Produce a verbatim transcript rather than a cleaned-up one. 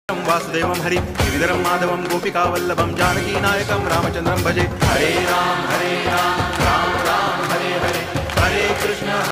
वासुदेवं हरिं गिरिधरं माधवं गोपिकावल्लभं जानकीनायकं रामचन्द्रं भजे। हरे राम